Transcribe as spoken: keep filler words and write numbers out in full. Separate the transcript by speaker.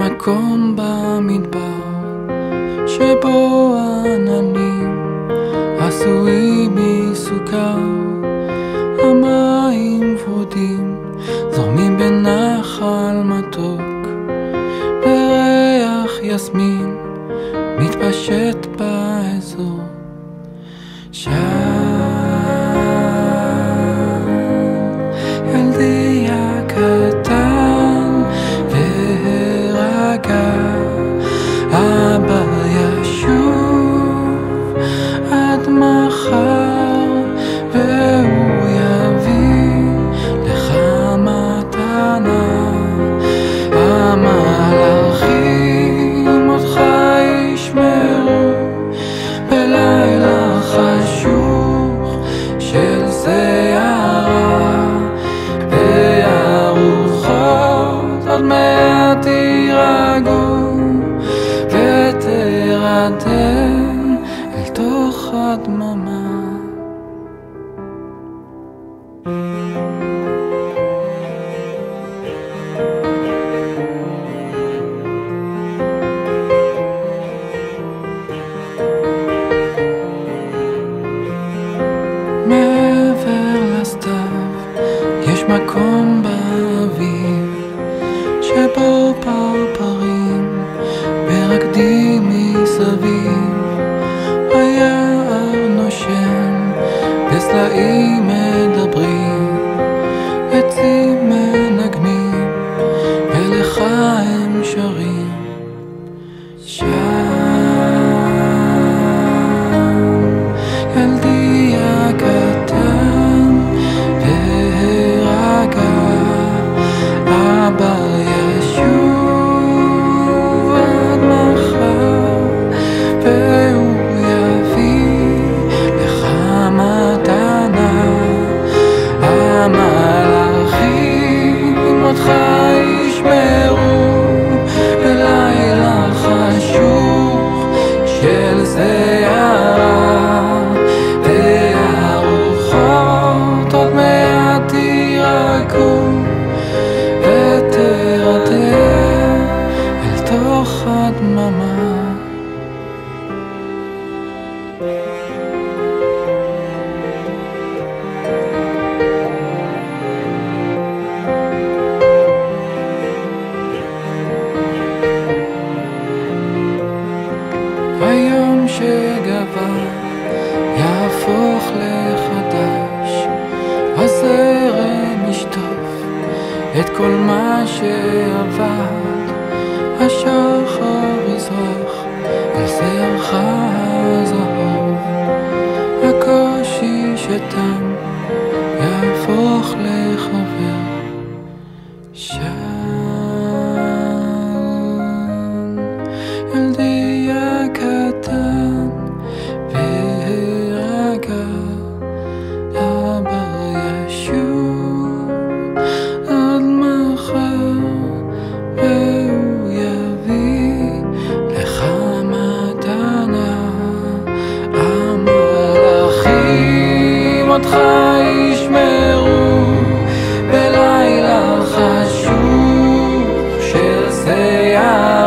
Speaker 1: מקום במדבר שבו עננים עשויים מסוכר, המים ורודים זורמים בנחל מתוק, בריח יסמין מתפשט באזור. שם ילדי הקטן והרגע, אבא ישוב עד מחר והוא יביא לך מתנה. המלאכים אותך ישמרו בלילה חשוך של שערה, והרוחות עוד מעט תירגעו ותרדם אל תוך הדממה. מעבר לסתיו יש מקום באביב שבו פרפרים ברקדים מסביב, היער נושם וסלעים מדברים, עצים מנגנים ולך הם שרים. שם ילדי הקטן והרגע, אבא ישוב עד מחר והוא יביא לך מתנה. המלאכים אותך ישמרו בלילה חשוך של שערה, והרוחות עוד מעט תירגעו ותרדם אל תוך הדממה. היום שגבה יהפוך לחדש, הזרם ישטוף את כל מה שעבד, השחר יזרח על זרעך הזהוב, הקושי שתם יהפוך לחבר. שם ילדי הקטן והרגע, אבא ישוב עד מחר והוא יביא לך מתנה. המלאכים אותך ישמרו בלילה חשוך של שערה,